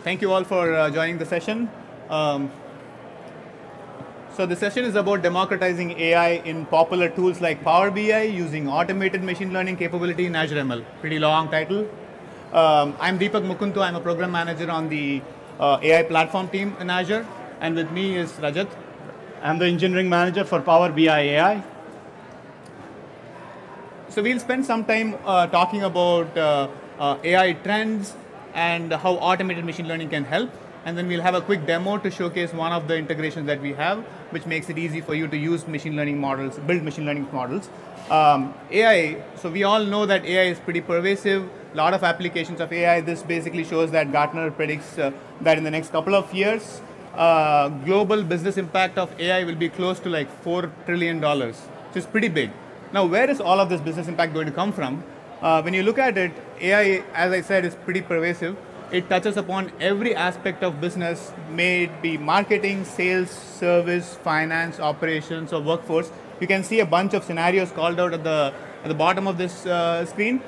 Thank you all for joining the session. So the session is about democratizing AI in popular tools like Power BI using automated machine learning capability in Azure ML. Pretty long title. I'm Deepak Mukuntu. I'm a program manager on the AI platform team in Azure. And with me is Rajat. I'm the engineering manager for Power BI AI. So we'll spend some time talking about AI trends and how automated machine learning can help. And then we'll have a quick demo to showcase one of the integrations that we have, which makes it easy for you to use machine learning models, build machine learning models. AI, so we all know that AI is pretty pervasive, a lot of applications of AI. This basically shows that Gartner predicts that in the next couple of years, global business impact of AI will be close to like $4 trillion, which is pretty big. Now, where is all of this business impact going to come from? When you look at it, AI, as I said, is pretty pervasive. It touches upon every aspect of business, may it be marketing, sales, service, finance, operations, or workforce. You can see a bunch of scenarios called out at the bottom of this screen.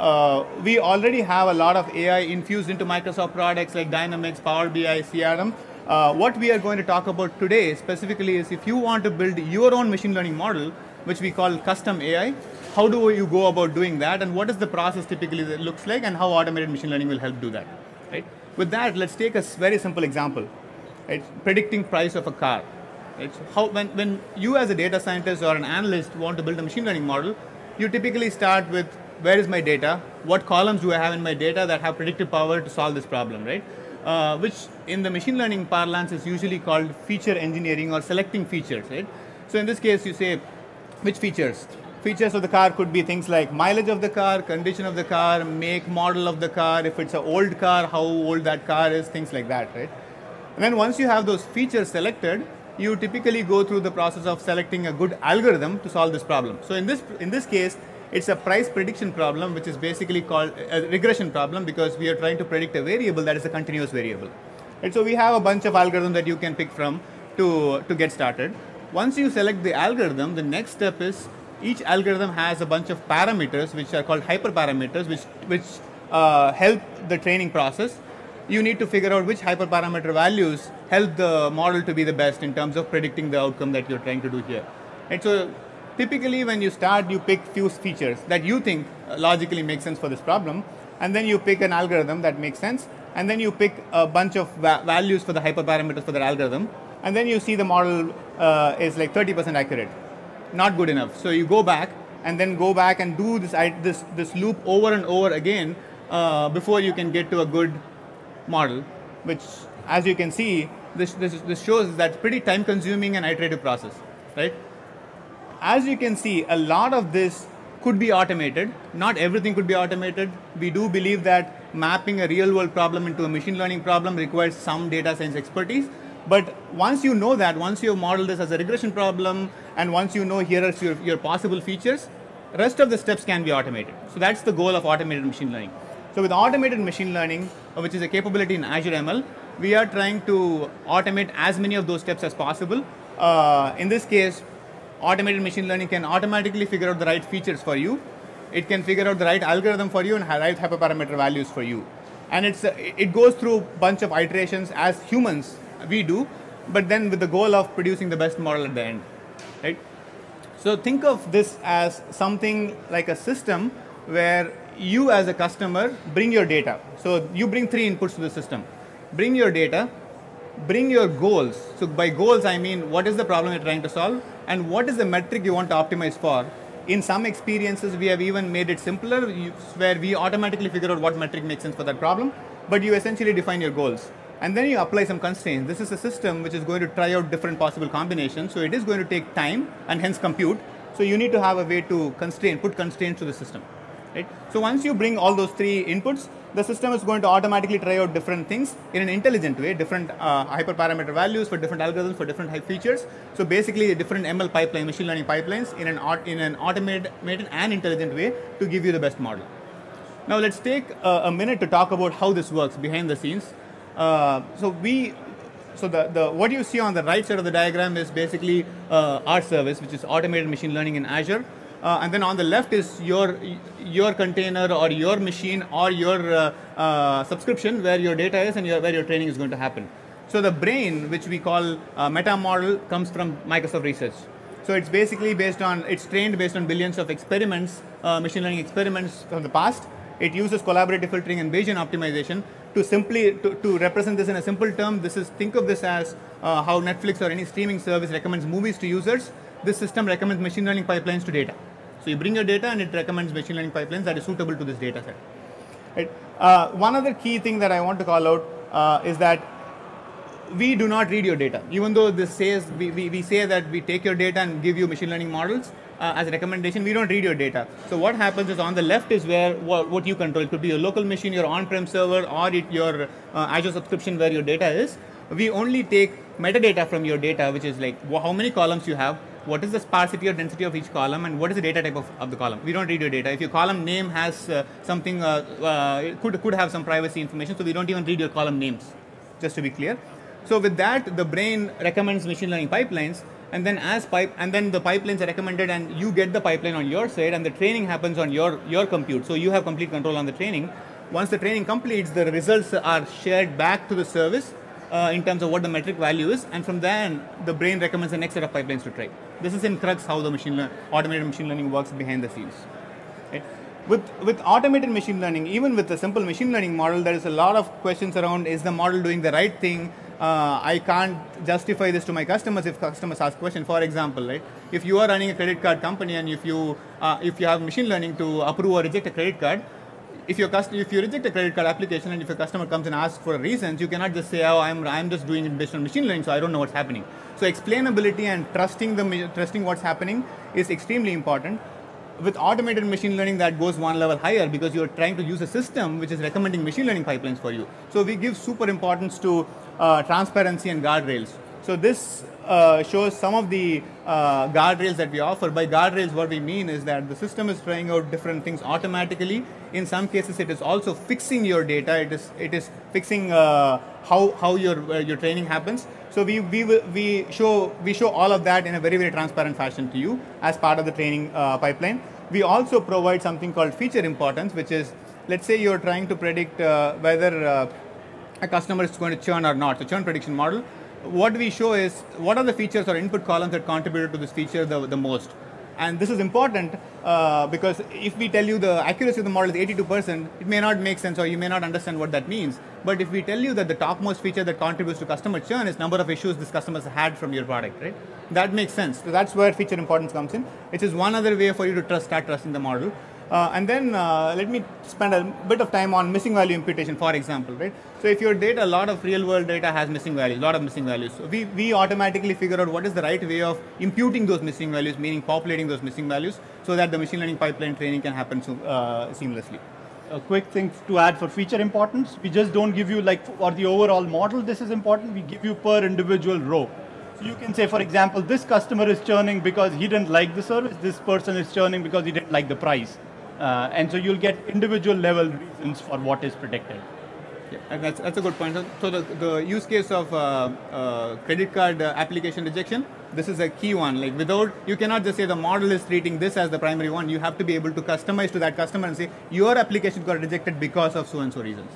We already have a lot of AI infused into Microsoft products like Dynamics, Power BI, CRM. What we are going to talk about today specifically is if you want to build your own machine learning model, which we call custom AI, how do you go about doing that, and what is the process typically that looks like, and how automated machine learning will help do that. Right? With that, let's take a very simple example. Right? Predicting price of a car. Right? So when you as a data scientist or an analyst want to build a machine learning model, you typically start with where is my data, what columns do I have in my data that have predictive power to solve this problem, right? Which in the machine learning parlance is usually called feature engineering or selecting features, right? So in this case, you say, which features? Features of the car could be things like mileage of the car, condition of the car, make, model of the car, if it's an old car, how old that car is, things like that, right? And then once you have those features selected, you typically go through the process of selecting a good algorithm to solve this problem. So in this case, it's a price prediction problem, which is basically called a regression problem because we are trying to predict a variable that is a continuous variable. And so we have a bunch of algorithms that you can pick from to get started. Once you select the algorithm, the next step is each algorithm has a bunch of parameters which are called hyperparameters which help the training process. You need to figure out which hyperparameter values help the model to be the best in terms of predicting the outcome that you're trying to do here. And so typically when you start, you pick few features that you think logically make sense for this problem, and then you pick an algorithm that makes sense, and then you pick a bunch of values for the hyperparameters for that algorithm, and then you see the model is like 30% accurate. Not good enough. So you go back and then go back and do this loop over and over again before you can get to a good model, which, as you can see, this shows that it's pretty time consuming and iterative process, right? As you can see, a lot of this could be automated. Not everything could be automated. We do believe that mapping a real world problem into a machine learning problem requires some data science expertise. But once you know that, once you model this as a regression problem, and once you know here are your possible features, rest of the steps can be automated. So that's the goal of automated machine learning. So with automated machine learning, which is a capability in Azure ML, we are trying to automate as many of those steps as possible. In this case, automated machine learning can automatically figure out the right features for you. It can figure out the right algorithm for you and right hyperparameter values for you. And it goes through a bunch of iterations as humans we do, but then with the goal of producing the best model at the end, right? So think of this as something like a system where you as a customer bring your data. So you bring 3 inputs to the system. Bring your data, bring your goals. So by goals, I mean what is the problem you're trying to solve and what is the metric you want to optimize for. In some experiences, we have even made it simpler where we automatically figure out what metric makes sense for that problem, but you essentially define your goals. And then you apply some constraints. This is a system which is going to try out different possible combinations. So it is going to take time and hence compute. So you need to have a way to put constraints to the system. Right? So once you bring all those 3 inputs, the system is going to automatically try out different things in an intelligent way, different hyperparameter values for different algorithms for different features. So basically different ML pipeline, machine learning pipelines in an automated and intelligent way to give you the best model. Now let's take a minute to talk about how this works behind the scenes. What you see on the right side of the diagram is basically our service, which is automated machine learning in Azure. and then on the left is your container or your machine or your subscription where your data is and where your training is going to happen. So the brain, which we call meta model, comes from Microsoft Research. So it's basically it's trained based on billions of experiments, machine learning experiments from the past. It uses collaborative filtering and Bayesian optimization to represent this in a simple term. Think of this as how Netflix or any streaming service recommends movies to users. This system recommends machine learning pipelines to data. So you bring your data and it recommends machine learning pipelines that is suitable to this data set. Right? One other key thing that I want to call out is that we do not read your data. Even though this says, we say that we take your data and give you machine learning models as a recommendation, we don't read your data. So what happens is on the left is where what you control. It could be your local machine, your on-prem server, or your Azure subscription where your data is. We only take metadata from your data, which is like how many columns you have, what is the sparsity or density of each column, and what is the data type of the column. We don't read your data. If your column name has something, it could have some privacy information, so we don't even read your column names, just to be clear. So with that, the brain recommends machine learning pipelines, and then the pipelines are recommended, and you get the pipeline on your side, and the training happens on your compute. So you have complete control on the training. Once the training completes, the results are shared back to the service in terms of what the metric value is, and from then the brain recommends the next set of pipelines to try. This is in crux how the automated machine learning works behind the scenes. Right? With automated machine learning, even with a simple machine learning model, there is a lot of questions around: is the model doing the right thing? I can't justify this to my customers if customers ask questions. For example, right? If you are running a credit card company and if you have machine learning to approve or reject a credit card, if you reject a credit card application and if a customer comes and asks for reasons, you cannot just say, oh, I'm just doing it based on machine learning, so I don't know what's happening. So explainability and trusting what's happening is extremely important. With automated machine learning, that goes one level higher because you're trying to use a system which is recommending machine learning pipelines for you. So we give super importance to transparency and guardrails. So this shows some of the guardrails that we offer. By guardrails, what we mean is that the system is trying out different things automatically. In some cases, it is also fixing your data. It is fixing how your training happens. So we show all of that in a very, very transparent fashion to you as part of the training pipeline. We also provide something called feature importance, which is, let's say you're trying to predict whether a customer is going to churn or not. So churn prediction model. What we show is what are the features or input columns that contributed to this feature the most. And this is important because if we tell you the accuracy of the model is 82%, it may not make sense or you may not understand what that means. But if we tell you that the topmost feature that contributes to customer churn is number of issues this customer has had from your product, right? That makes sense. So that's where feature importance comes in, which is one other way for you to start trusting the model. And then let me spend a bit of time on missing value imputation, for example, right? So if your data, a lot of real world data has missing values, a lot of missing values. So we automatically figure out what is the right way of imputing those missing values, meaning populating those missing values, so that the machine learning pipeline training can happen seamlessly. A quick thing to add for feature importance, we just don't give you like for the overall model, this is important, we give you per individual row. So you can say, for example, this customer is churning because he didn't like the service, this person is churning because he didn't like the price. And so you'll get individual level reasons for what is predicted. Yeah, and that's a good point. So the use case of credit card application rejection, this is a key one. Like you cannot just say the model is treating this as the primary one. You have to be able to customize to that customer and say your application got rejected because of so and so reasons.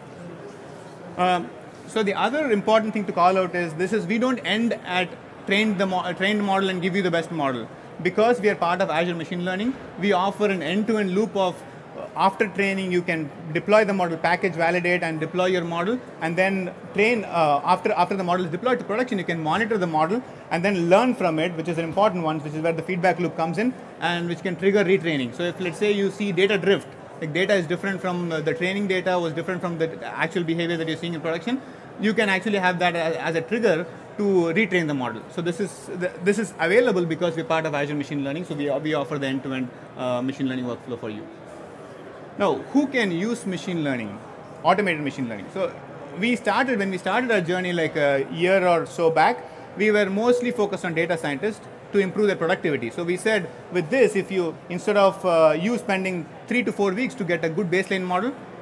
So the other important thing to call out is we don't end at trained model and give you the best model. Because we are part of Azure Machine Learning, we offer an end-to-end loop of after training, you can deploy the model, package, validate, and deploy your model, and then train after the model is deployed to production. You can monitor the model and then learn from it, which is an important one, which is where the feedback loop comes in, and which can trigger retraining. So if let's say you see data drift, like data is different from the training data was different from the actual behavior that you're seeing in production, you can actually have that as a trigger to retrain the model. So this is available because we're part of Azure Machine Learning, so we offer the end-to-end machine learning workflow for you. Now, who can use machine learning, automated machine learning? So when we started our journey like a year or so back, we were mostly focused on data scientists to improve their productivity. So we said, with this, if you, instead of you spending 3 to 4 weeks to get a good baseline model,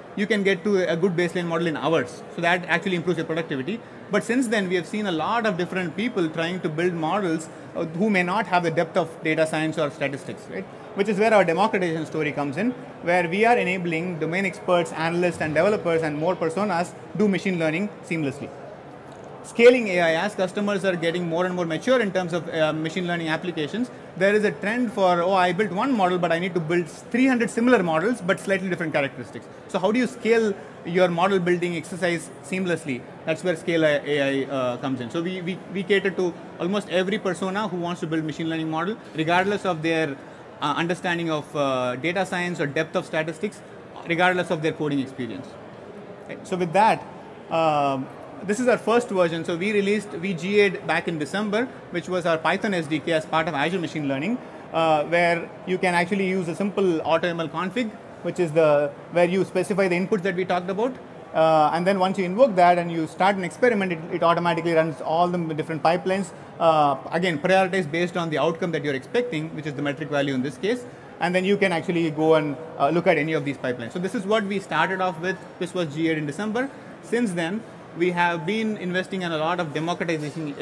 you can get to a good baseline model in hours. So that actually improves your productivity. But since then, we have seen a lot of different people trying to build models who may not have the depth of data science or statistics, right? Which is where our democratization story comes in, where we are enabling domain experts, analysts, and developers, and more personas do machine learning seamlessly. Scaling AI, as customers are getting more and more mature in terms of machine learning applications, there is a trend for, oh, I built one model, but I need to build 300 similar models, but slightly different characteristics. So how do you scale your model building exercise seamlessly? That's where Scale AI comes in. So we cater to almost every persona who wants to build machine learning model, regardless of their understanding of data science or depth of statistics, regardless of their coding experience. Okay. So with that, this is our first version. So we GA'd back in December, which was our Python SDK as part of Azure Machine Learning, where you can actually use a simple AutoML config, which is where you specify the inputs that we talked about. And then once you invoke that and you start an experiment, it automatically runs all the different pipelines, again, prioritized based on the outcome that you're expecting, which is the metric value in this case. And then you can actually go and look at any of these pipelines. So this is what we started off with. This was GA'd in December. Since then, we have been investing in a lot of democratizing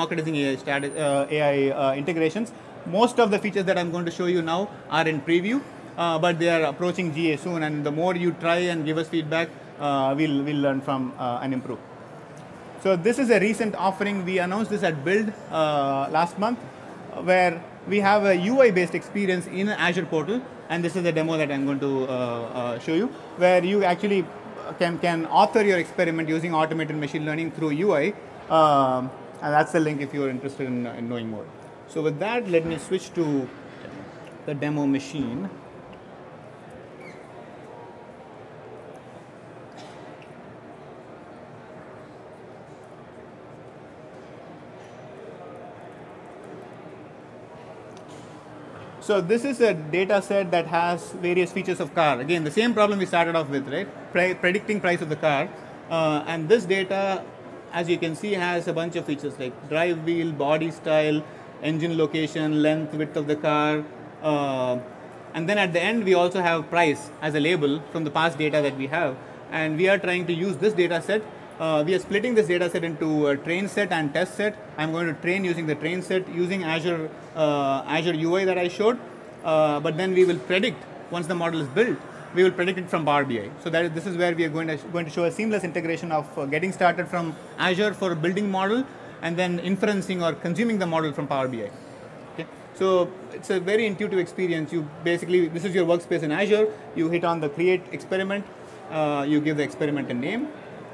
AI integrations. Most of the features that I'm going to show you now are in preview, but they are approaching GA soon. And the more you try and give us feedback, we'll learn from and improve. So this is a recent offering. We announced this at Build last month, where we have a UI-based experience in Azure portal. And this is a demo that I'm going to show you, where you actually can author your experiment using automated machine learning through UI, and that's the link if you're interested in knowing more. So with that, let me switch to the demo machine. So this is a data set that has various features of car. Again, the same problem we started off with, right? Predicting price of the car. And this data, as you can see, has a bunch of features like drive wheel, body style, engine location, length, width of the car. And then at the end, we also have price as a label from the past data that we have. And we are trying to use this data set. We are splitting this data set into a train set and test set. I'm going to train using the train set using Azure UI that I showed. But then we will predict, once the model is built, we will predict it from Power BI. So this is where we are going to show a seamless integration of getting started from Azure for a building model and then inferencing or consuming the model from Power BI. Okay? So it's a very intuitive experience. You basically, this is your workspace in Azure. You hit on the create experiment. You give the experiment a name.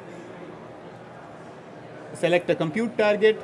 Select a compute target.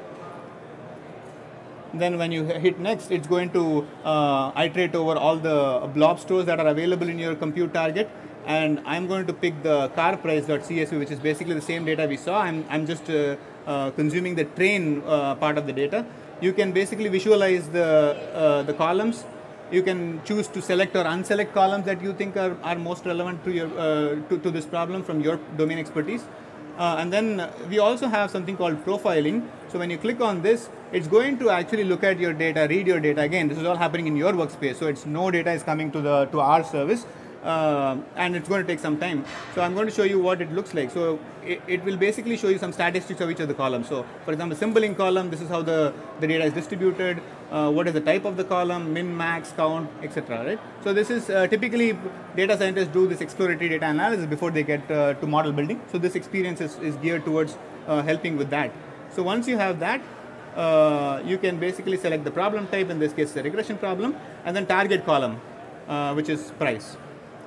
Then when you hit next, it's going to iterate over all the blob stores that are available in your compute target. And I'm going to pick the car price.csv, which is basically the same data we saw. I'm just consuming the train part of the data. You can basically visualize the columns. You can choose to select or unselect columns that you think are most relevant to your to this problem from your domain expertise. And then we also have something called profiling. So when you click on this, it's going to actually look at your data, read your data. Again, this is all happening in your workspace, so it's no data is coming to our service, and it's going to take some time. So I'm going to show you what it looks like. So it will basically show you some statistics of each of the columns. So for example, symboling column, this is how the data is distributed. What is the type of the column, min, max, count, etc. Right? So this is typically data scientists do this exploratory data analysis before they get to model building. So this experience is geared towards helping with that. So once you have that, you can basically select the problem type, in this case the regression problem, and then target column, which is price.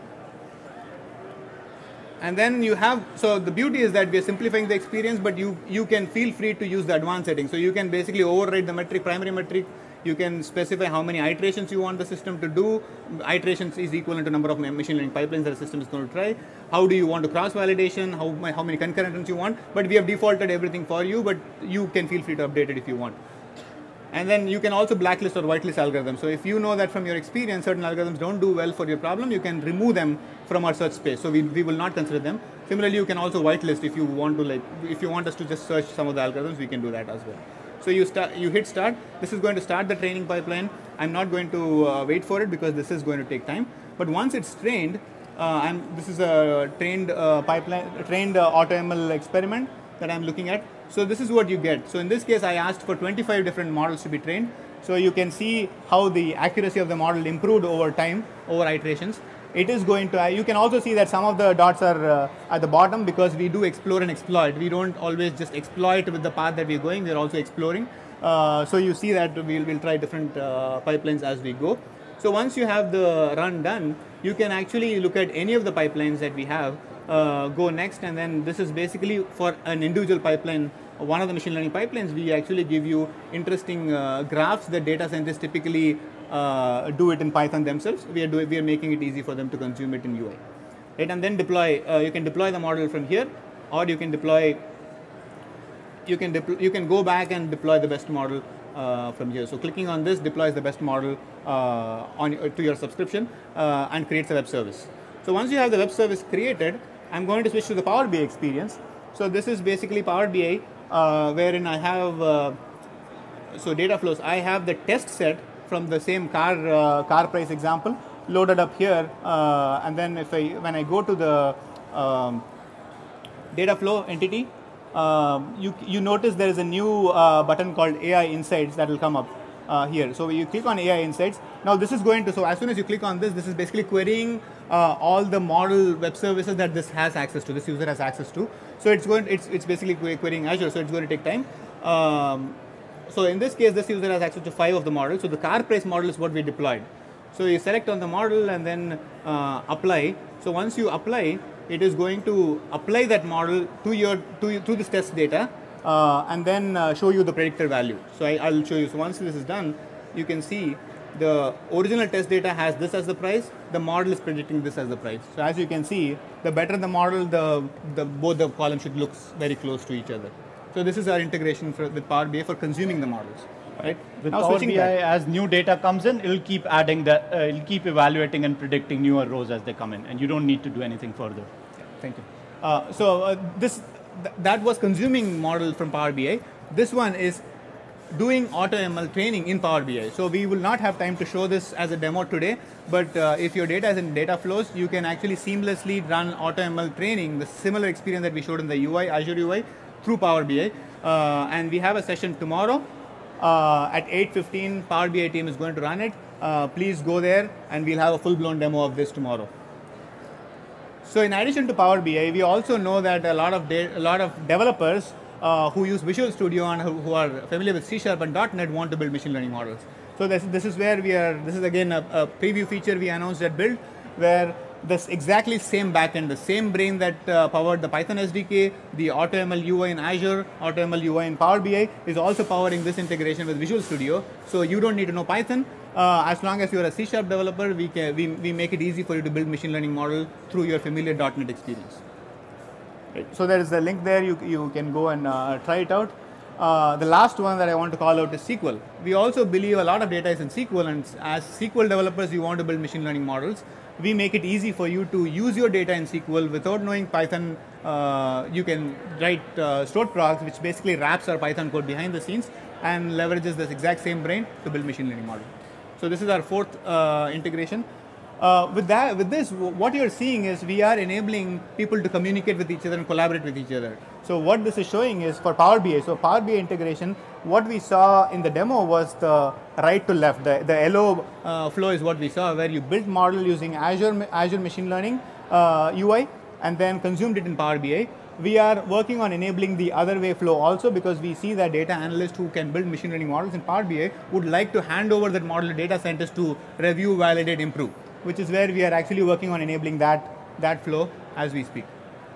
And then you have, so the beauty is that we are simplifying the experience, but you can feel free to use the advanced settings. So you can basically override the metric, primary metric. You can specify how many iterations you want the system to do. Iterations is equivalent to number of machine learning pipelines that the system is going to try. How do you want to cross validation? How many concurrent runs you want? But we have defaulted everything for you, but you can feel free to update it if you want. And then you can also blacklist or whitelist algorithms. So if you know that from your experience certain algorithms don't do well for your problem, you can remove them from our search space. So we will not consider them. Similarly, you can also whitelist if you want to, if you want us to just search some of the algorithms, we can do that as well. So you hit start. This is going to start the training pipeline. I'm not going to wait for it because this is going to take time. But once it's trained, This is a trained trained AutoML experiment that I'm looking at. So this is what you get. So in this case, I asked for 25 different models to be trained. So you can see how the accuracy of the model improved over time, over iterations. It is going to, you can also see that some of the dots are at the bottom because we do explore and exploit. We don't always just exploit with the path that we're going, we're also exploring. So you see that we'll try different pipelines as we go. So once you have the run done, you can actually look at any of the pipelines that we have, go next, and then this is basically for an individual pipeline. One of the machine learning pipelines, we actually give you interesting graphs that data scientists typically do it in Python themselves. We are making it easy for them to consume it in UI. Right? And then deploy. You can deploy the model from here, or you can deploy. You can go back and deploy the best model from here. So clicking on this deploys the best model to your subscription and creates a web service. So once you have the web service created, I'm going to switch to the Power BI experience. So this is basically Power BI, wherein I have so data flows. I have the test set from the same car price example loaded up here, and then when I go to the data flow entity, you notice there is a new button called AI Insights that will come up here. So you click on AI Insights. Now this is going to, so as soon as you click on this is basically querying all the model web services that this has access to, this user has access to. So it's basically querying Azure, so it's going to take time. So in this case, this user has access to 5 of the models. So the car price model is what we deployed. So you select on the model and then apply. So once you apply, it is going to apply that model to this test data and then show you the predictor value. So I'll show you. So once this is done, you can see the original test data has this as the price. The model is predicting this as the price. So as you can see, the better the model, both the columns should look very close to each other. So this is our integration with Power BI for consuming the models. Right? With Power BI, as new data comes in, it'll keep adding that, it'll keep evaluating and predicting newer rows as they come in, and you don't need to do anything further. Yeah, thank you. That was consuming model from Power BI. This one is doing AutoML training in Power BI. So we will not have time to show this as a demo today, but if your data is in data flows, you can actually seamlessly run AutoML training, the similar experience that we showed in the UI, Azure UI, through Power BI. And we have a session tomorrow at 8:15. Power BI team is going to run it. Please go there and we'll have a full-blown demo of this tomorrow. So in addition to Power BI, we also know that a lot of developers who use Visual Studio and who are familiar with C# and .NET want to build machine learning models. So this is where we are. This is again a preview feature we announced at Build, where this exactly same backend, the same brain that powered the Python SDK, the AutoML UI in Azure, AutoML UI in Power BI is also powering this integration with Visual Studio. So you don't need to know Python. As long as you're a C# developer, we make it easy for you to build machine learning model through your familiar .NET experience. Right. So there is a link there. You can go and try it out. The last one that I want to call out is SQL. We also believe a lot of data is in SQL, and as SQL developers, you want to build machine learning models. We make it easy for you to use your data in SQL without knowing Python. You can write stored procs, which basically wraps our Python code behind the scenes and leverages this exact same brain to build machine learning model. So this is our fourth integration. With this, what you're seeing is we are enabling people to communicate with each other and collaborate with each other. So what this is showing is for Power BI. So Power BI integration, what we saw in the demo was the right to left. The LO flow is what we saw, where you built model using Azure Machine Learning UI and then consumed it in Power BI. We are working on enabling the other way flow also, because we see that data analysts who can build machine learning models in Power BI would like to hand over that model to data scientists to review, validate, improve, which is where we are actually working on enabling that flow as we speak.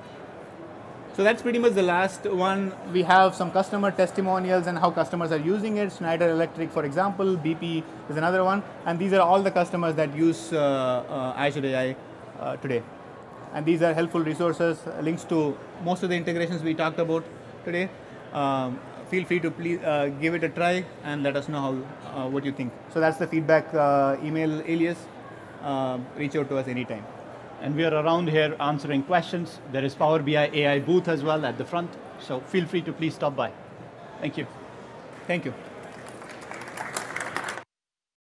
So that's pretty much the last one. We have some customer testimonials and how customers are using it. Schneider Electric, for example, BP is another one. And these are all the customers that use Azure AI today. And these are helpful resources, links to most of the integrations we talked about today. Feel free to please give it a try and let us know what you think. So that's the feedback email alias. Reach out to us anytime. And we are around here answering questions. There is Power BI AI booth as well at the front. So feel free to please stop by. Thank you. Thank you.